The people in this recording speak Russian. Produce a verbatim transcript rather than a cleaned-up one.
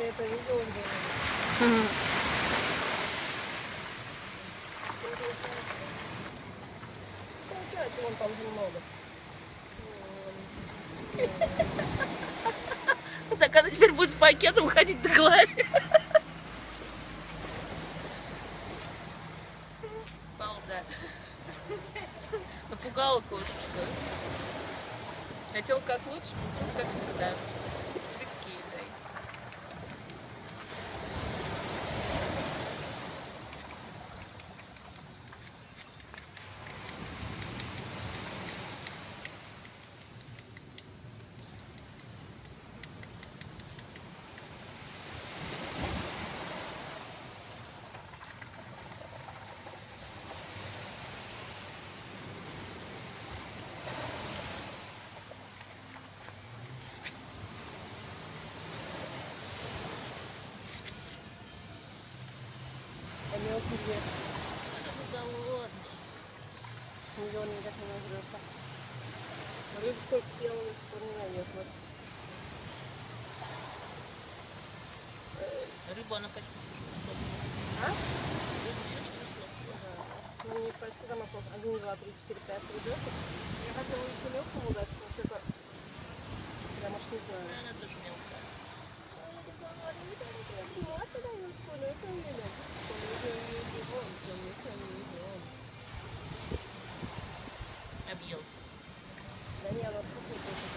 это видео делали. Мгм. Получается, вон там же много. Так она теперь будет с пакетом ходить на голове. Балда. Напугала кошечка. Хотел как лучше, получилось как всегда. Прикинь, дай. А мелкий где? Она голодный. Ничего никак не нажрется. Рыбу сколько съела, до сих пор не наелась. Рыбу она почти все, что слопала. А? Рыбу все, что слопала. Да. Ну, не почти там осталось. Один, два, три, четыре, пять ребяток. Я хотела еще легкому дать, но что-то... Я, может, не знаю. Она тоже мелкая. Объелся. Да не, она вкусная.